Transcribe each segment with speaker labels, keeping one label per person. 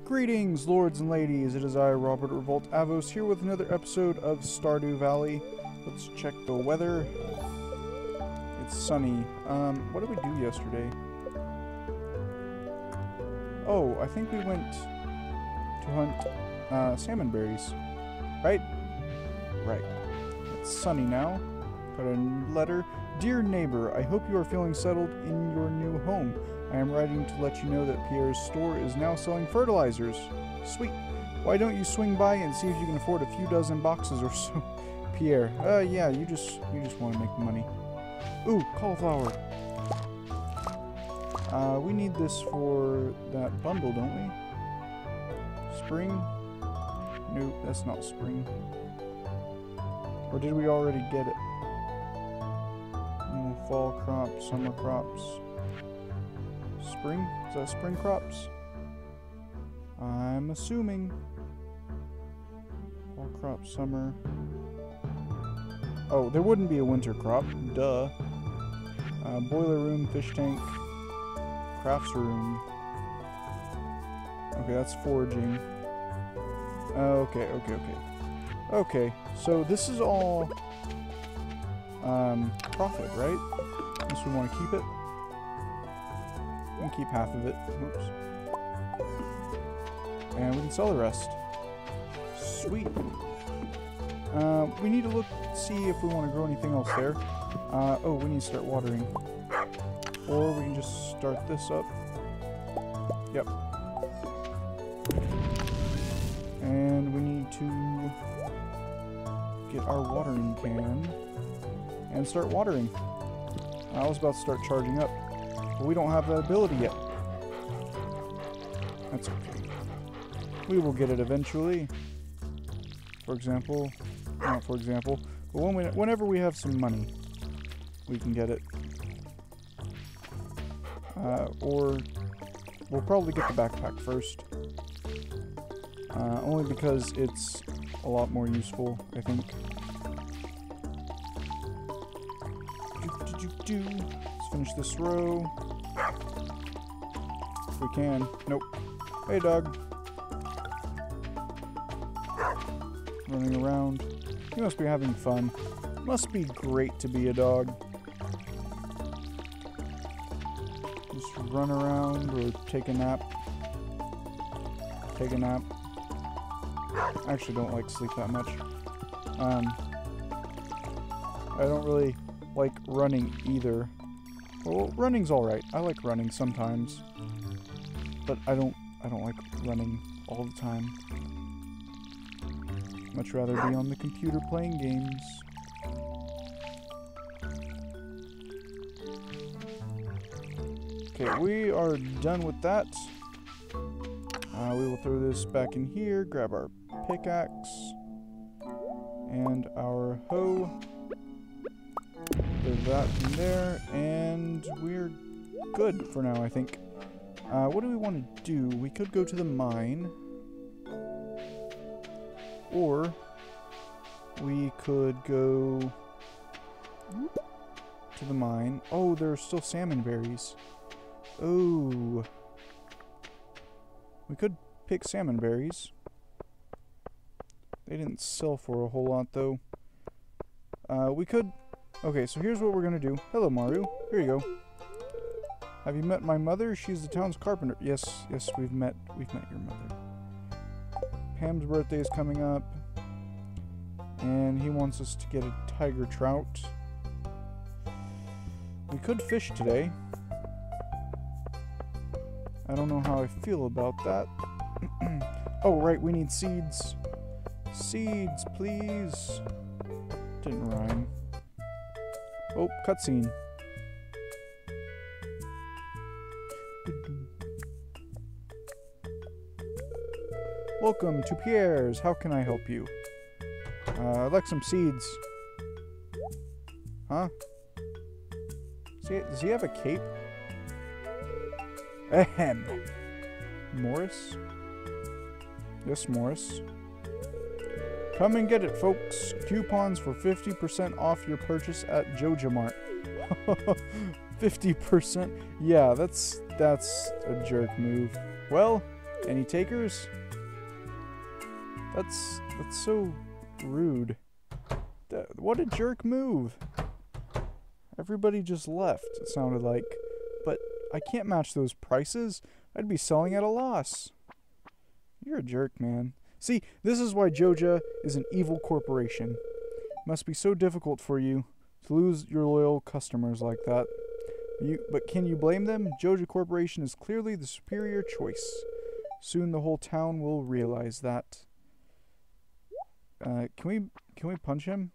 Speaker 1: Greetings, lords and ladies. It is I, Robert Revolt Avos, here with another episode of Stardew Valley. Let's check the weather. It's sunny. What did we do yesterday? Oh, I think we went to hunt salmon berries. Right? Right. It's sunny now. Got a letter. Dear neighbor, I hope you are feeling settled in your new home. I am writing to let you know that Pierre's store is now selling fertilizers. Sweet. Why don't you swing by and see if you can afford a few dozen boxes or so? Pierre, yeah, you just want to make money. Ooh, cauliflower. We need this for that bundle, don't we? Spring? Nope, that's not spring. Or did we already get it? Fall crops, summer crops. Spring? Is that spring crops? I'm assuming. Fall crop, summer. Oh, there wouldn't be a winter crop. Duh. Boiler room, fish tank, crafts room. Okay, that's foraging. Okay. Okay, so this is all profit, right? Unless we want to keep it. We can keep half of it. Oops. And we can sell the rest. Sweet. We need to look, see if we want to grow anything else there. Oh, we need to start watering. Or we can just start this up. Yep. And we need to get our watering can and start watering. I was about to start charging up, but we don't have that ability yet. That's okay. We will get it eventually. For example, not for example, but whenever we have some money, we can get it. Or we'll probably get the backpack first. Only because it's a lot more useful, I think. Let's finish this row. If we can. Nope. Hey, dog. Running around. You must be having fun. Must be great to be a dog. Just run around or take a nap. Take a nap. I actually don't like sleep that much. I don't really like running either. Well, running's alright. I like running sometimes. But I don't like running all the time. Much rather be on the computer playing games. Okay, we are done with that. We will throw this back in here, grab our pickaxe and our hoe. Throw that in there, and we're good for now, I think. What do we want to do? We could go to the mine. Or we could go to the mine. Oh, there are still salmon berries. Oh. We could pick salmon berries. They didn't sell for a whole lot, though. We could... Okay, so here's what we're gonna do. Hello, Maru. Here you go. Have you met my mother? She's the town's carpenter. Yes, we've met your mother. Pam's birthday is coming up, and he wants us to get a tiger trout. We could fish today. I don't know how I feel about that. Oh, right, we need seeds. Seeds, please. Didn't rhyme. Oh, cutscene. Welcome to Pierre's. How can I help you? I'd like some seeds. Huh? Does he have a cape? Ahem. Morris? Yes, Morris. Come and get it, folks. Coupons for 50% off your purchase at JojaMart. 50%? Yeah, that's a jerk move. Well, Any takers? That's so rude. What a jerk move. Everybody just left, it sounded like. But I can't match those prices. I'd be selling at a loss. You're a jerk, man. See, this is why Joja is an evil corporation. It must be so difficult for you to lose your loyal customers like that. But can you blame them? Joja Corporation is clearly the superior choice. Soon the whole town will realize that. Can we punch him?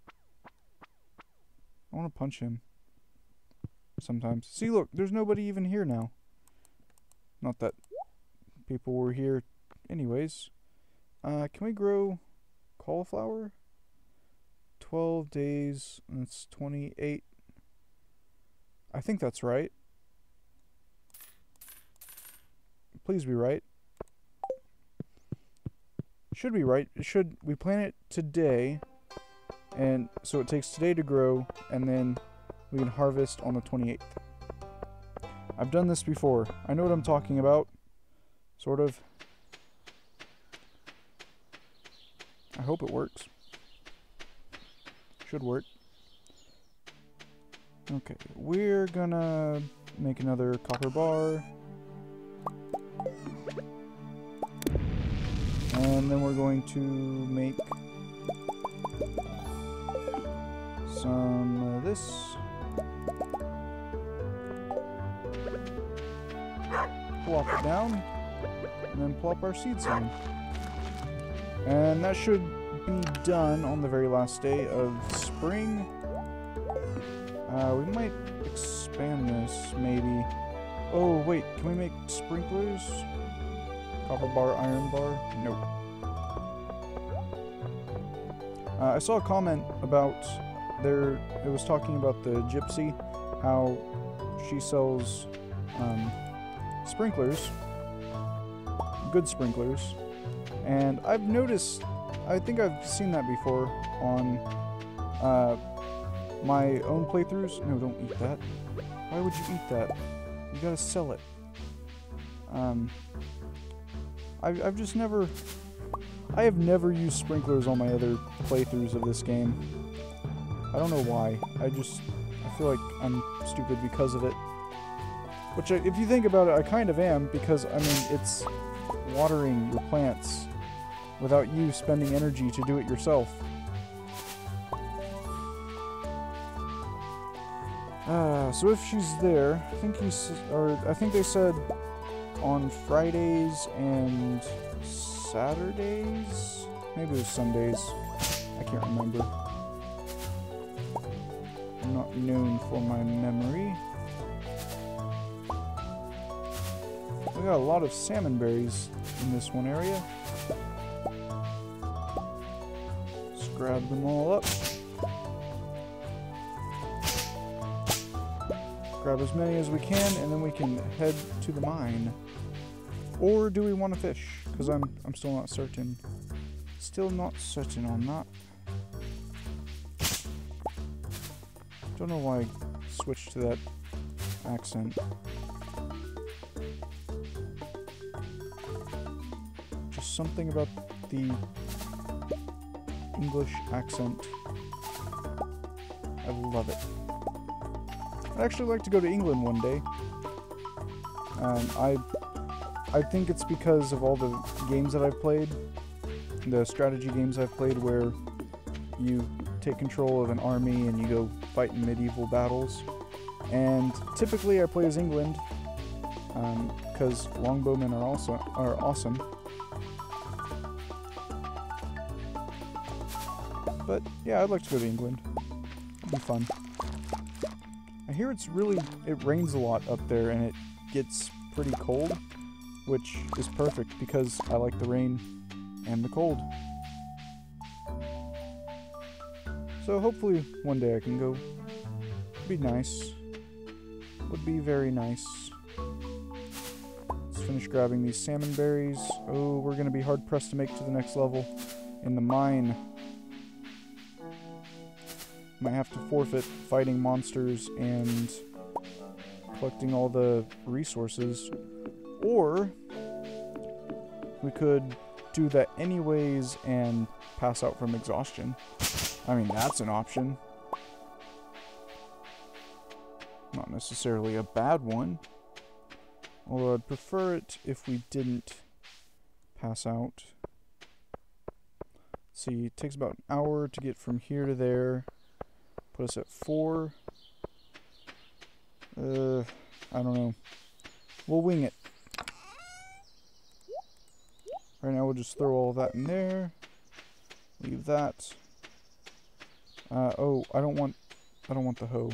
Speaker 1: I want to punch him. Sometimes. See, look, there's nobody even here now. Not that people were here anyways. Can we grow cauliflower? 12 days, that's 28. I think that's right. Please be right. Should be right. We plant it today, and so it takes today to grow, and then we can harvest on the 28th. I've done this before. I know what I'm talking about. Sort of. I hope it works. Should work. Okay, we're gonna make another copper bar. And then we're going to make some of this. Plop it down. And then plop our seeds in. And that should be done on the very last day of spring. We might expand this, maybe. Oh, wait, can we make sprinklers? Copper bar, iron bar? Nope. I saw a comment about it was talking about the gypsy, how she sells sprinklers, good sprinklers, and I've noticed, I think I've seen that before on my own playthroughs. No, don't eat that. Why would you eat that? You gotta sell it. I've just never... I have never used sprinklers on my other playthroughs of this game. I don't know why. I feel like I'm stupid because of it. Which, if you think about it, I kind of am, because, I mean, it's watering your plants without you spending energy to do it yourself. So if she's there, I think they said on Fridays and Saturdays? Maybe it was Sundays. I can't remember. I'm not known for my memory. We got a lot of salmon berries in this one area. Let's grab them all up. Grab as many as we can, and then we can head to the mine. Or do we want to fish? Because I'm still not certain. Still not certain on that. Don't know why I switched to that accent. Just something about the English accent. I love it. I'd actually like to go to England one day. I think it's because of all the games that I've played, the strategy games I've played where you take control of an army and you go fight in medieval battles. And typically I play as England, because longbowmen are awesome. But yeah, I'd like to go to England. It'd be fun. I hear it rains a lot up there and it gets pretty cold, which is perfect because I like the rain and the cold. So hopefully one day I can go. It'd be nice. Would be very nice. Let's finish grabbing these salmon berries. Oh, we're gonna be hard pressed to make to the next level in the mine. Might have to forfeit fighting monsters and collecting all the resources. Or We could do that anyways and pass out from exhaustion. I mean, that's an option. Not necessarily a bad one. Although I'd prefer it if we didn't pass out. See, it takes about an hour to get from here to there. Put us at 4. I don't know. We'll wing it. Right now we'll just throw all that in there. Leave that. Oh, I don't want the hoe.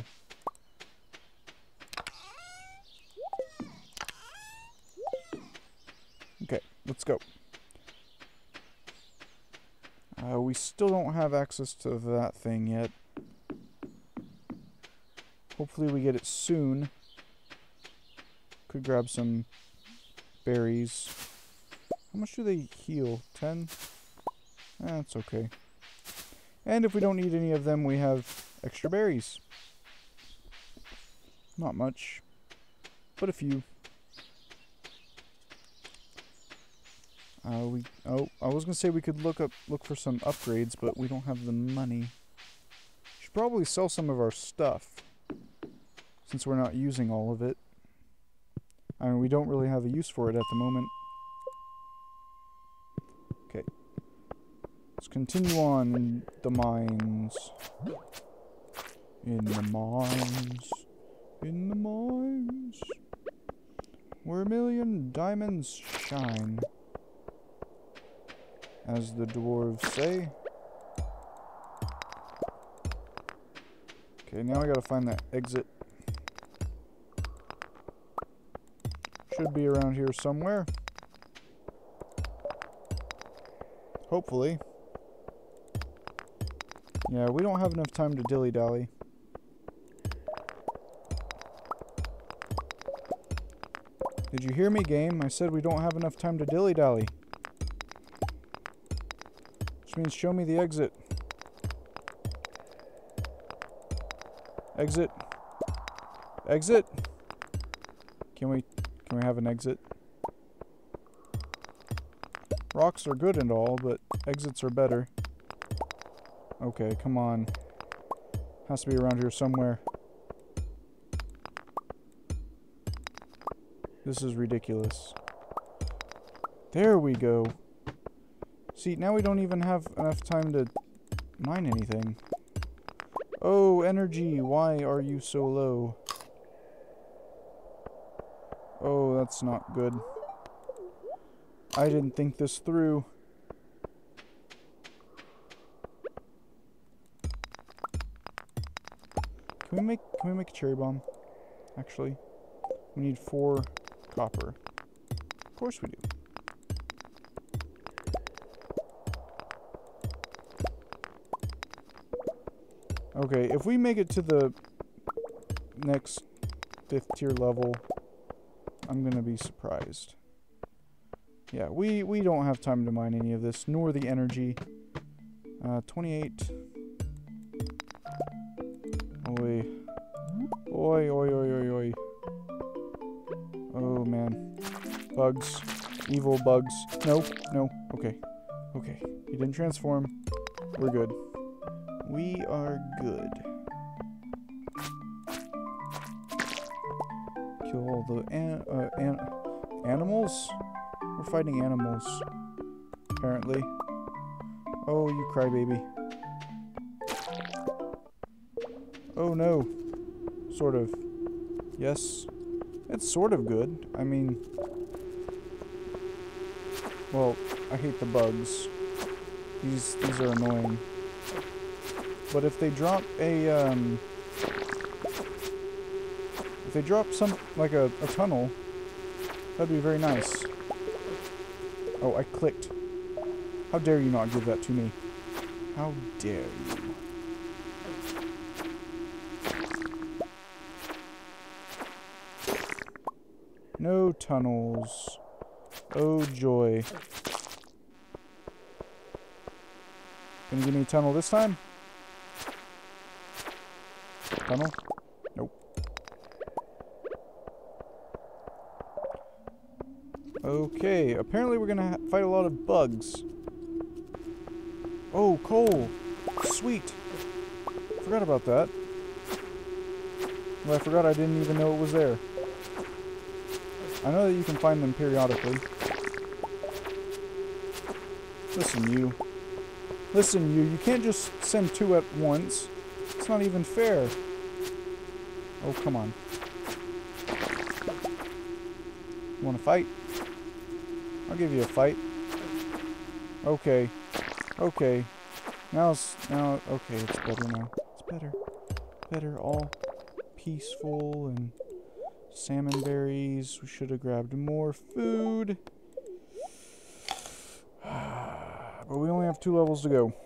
Speaker 1: Okay, let's go. We still don't have access to that thing yet. Hopefully we get it soon. Could grab some berries. How much do they heal? 10? That's okay. And if we don't need any of them, we have extra berries. Not much, but a few. I was gonna say we could look for some upgrades, but we don't have the money. Should probably sell some of our stuff, since we're not using all of it. I mean, we don't really have a use for it at the moment. Okay. Let's continue on in the mines. In the mines. In the mines. Where a million diamonds shine. As the dwarves say. Okay, now I gotta find that exit. Should be around here somewhere. Hopefully. Yeah, we don't have enough time to dilly-dally. Did you hear me, game? I said we don't have enough time to dilly-dally. Which means show me the exit. Exit. Exit. Can we have an exit? Rocks are good and all, but exits are better. Okay, come on. Has to be around here somewhere. This is ridiculous. There we go. See, now we don't even have enough time to mine anything. Oh, energy, why are you so low? Oh, that's not good. I didn't think this through. Can we make a cherry bomb? Actually, we need 4 copper. Of course we do. Okay, if we make it to the next 5th tier level, I'm gonna be surprised. Yeah, we don't have time to mine any of this, nor the energy. 28. Oi. Oi, oi, oi, oi, oi. Oh, man. Bugs. Evil bugs. No, no. Okay. Okay. He didn't transform. We're good. We are good. Kill all the animals? We're fighting animals, apparently. Oh, you crybaby. Oh no. Sort of. Yes. It's sort of good. I mean... Well, I hate the bugs. These are annoying. But if they drop a, if they drop some, like a tunnel, that'd be very nice. Oh, I clicked. How dare you not give that to me? How dare you? No tunnels. Oh joy. Can you give me a tunnel this time? Tunnel? Nope. Okay, apparently we're gonna fight a lot of bugs. Oh, coal! Sweet! Forgot about that. Well, I forgot I didn't even know it was there. I know that you can find them periodically. Listen, you. Listen, you can't just send 2 at once. It's not even fair. Oh, come on. You wanna fight? I'll give you a fight. Okay. Okay. Now, okay, it's better now. It's better. Better, all peaceful and salmon berries. We should have grabbed more food. But we only have 2 levels to go.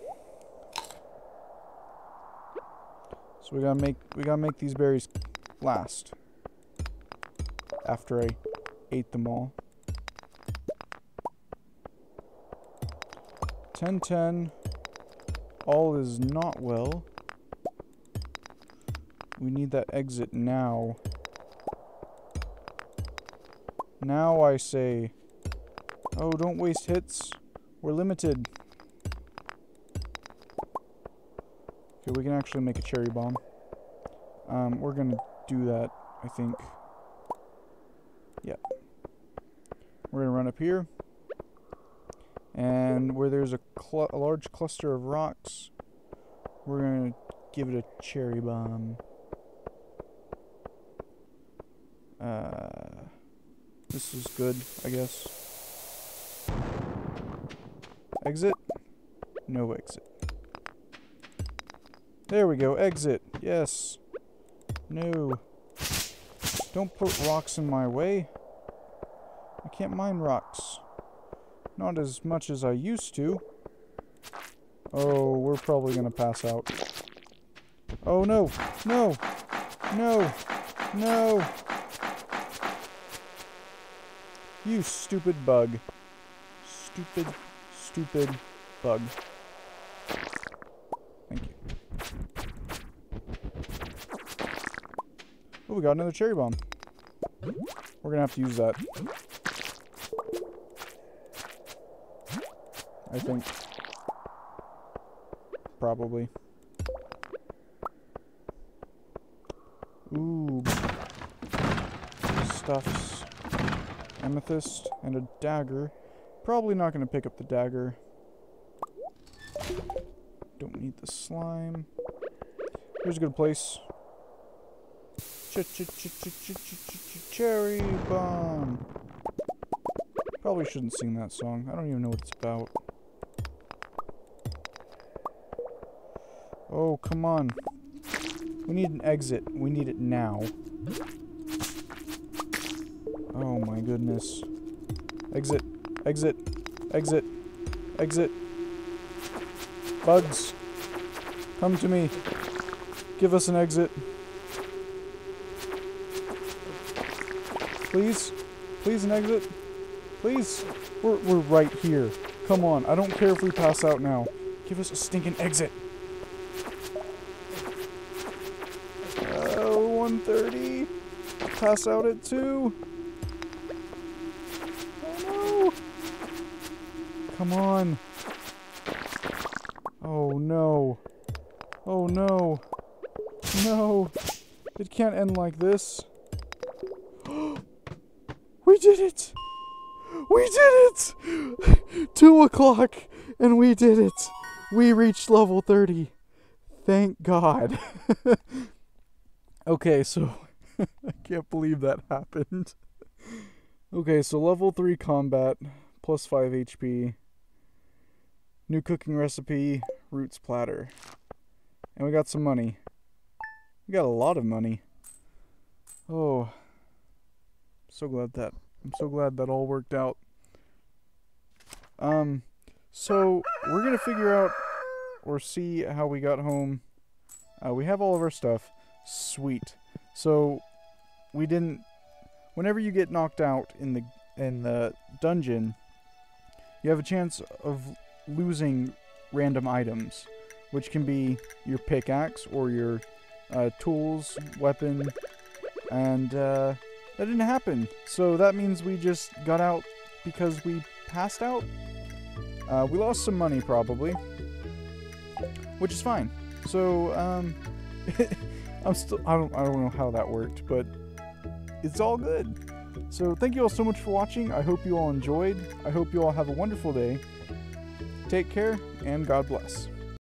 Speaker 1: So we gotta make these berries last. After I ate them all. 10-10. All is not well. We need that exit now. Now I say. Oh, don't waste hits. We're limited. Okay, we can actually make a cherry bomb. We're gonna do that, I think. Yep. We're gonna run up here. And where there's a large cluster of rocks, we're gonna give it a cherry bomb. This is good, I guess. Exit? No exit. There we go, exit. Yes. No. Don't put rocks in my way. I can't mine rocks. Not as much as I used to. Oh, we're probably gonna pass out. Oh no! No! No! No! You stupid bug. Stupid, stupid bug. Thank you. Oh, we got another cherry bomb. We're gonna have to use that. I think. Probably. Ooh. Stuffs. Amethyst and a dagger. Probably not going to pick up the dagger. Don't need the slime. Here's a good place. Cherry bomb. Probably shouldn't sing that song. I don't even know what it's about. Oh, come on. We need an exit. We need it now. Oh my goodness. Exit. Exit. Exit. Exit. Bugs. Come to me. Give us an exit. Please? Please an exit? Please? We're right here. Come on. I don't care if we pass out now. Give us a stinking exit. 1:30. Pass out at 2. Oh no. Come on. Oh no. Oh no. No. It can't end like this. We did it! We did it! 2 o'clock and we did it. We reached level 30. Thank God. Okay, so I can't believe that happened. Okay, so level 3 combat, plus 5 HP. New cooking recipe, roots platter. And we got some money. We got a lot of money. Oh. I'm so glad that all worked out. So we're gonna figure out or see how we got home. We have all of our stuff. Sweet. So we didn't. Whenever you get knocked out in the dungeon, you have a chance of losing random items, which can be your pickaxe or your tools, weapon, and that didn't happen. So that means we just got out because we passed out. We lost some money probably, which is fine. So I don't know how that worked, but it's all good. So thank you all so much for watching. I hope you all enjoyed. I hope you all have a wonderful day. Take care and God bless.